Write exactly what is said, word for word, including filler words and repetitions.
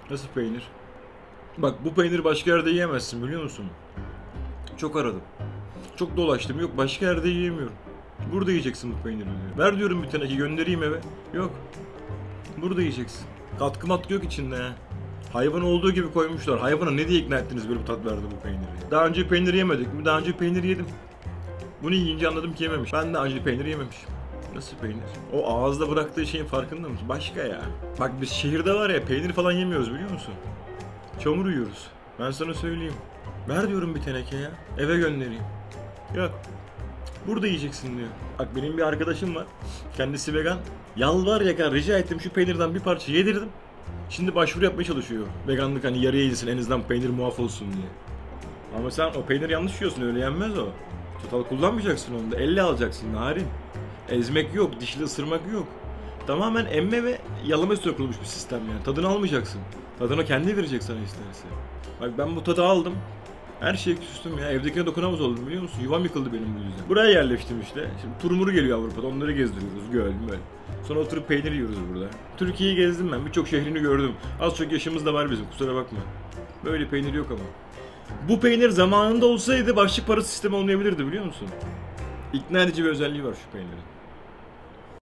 Nasıl peynir? Bak bu peyniri başka yerde yiyemezsin biliyor musun? Çok aradım. Çok dolaştım. Yok başka yerde yiyemiyorum. Burada yiyeceksin bu peyniri diyor. Ver diyorum bir teneke göndereyim eve. Yok. Burada yiyeceksin. Katkı matkı yok içinde ha. Hayvan olduğu gibi koymuşlar. Hayvana ne diye ikna ettiniz böyle bir tat verdi bu peyniri? Daha önce peynir yemedik mi? Daha önce peynir yedim. Bunu yiyince anladım ki yememiş. Ben daha önce peynir yememişim. Nasıl peynir? O ağızda bıraktığı şeyin farkında mısın? Başka ya. Bak biz şehirde var ya peynir falan yemiyoruz biliyor musun? Çamur yiyoruz. Ben sana söyleyeyim. Ver diyorum bir teneke ya. Eve göndereyim. Yok. Burada yiyeceksin diyor. Bak benim bir arkadaşım var. Kendisi vegan. Yalvar yakar rica ettim şu peynirden bir parça yedirdim. Şimdi başvuru yapmaya çalışıyor. Veganlık hani yarıya yedirsin en azından peynir muaf olsun diye. Ama sen o peynir yanlış yiyorsun öyle yenmez o. Çatal kullanmayacaksın onu da elle alacaksın narin. Ezmek yok, dişli ısırmak yok. Tamamen emme ve yalama üstüne kurulmuş bir sistem yani. Tadını almayacaksın. Tadını kendi verecek sana isterse. Bak ben bu tadı aldım. Her şeye küstüm ya. Evdekine dokunamaz oldum biliyor musun? Yuvam yıkıldı benim bu yüzden. Buraya yerleştim işte. Şimdi turmuru geliyor Avrupa'da. Onları gezdiriyoruz. Göl böyle. Sonra oturup peynir yiyoruz burada. Türkiye'yi gezdim ben. Birçok şehrini gördüm. Az çok yaşımız da var bizim. Kusura bakma. Böyle peynir yok ama. Bu peynir zamanında olsaydı başlık parası sistemi olmayabilirdi biliyor musun? İkna edici bir özelliği var şu peynirin.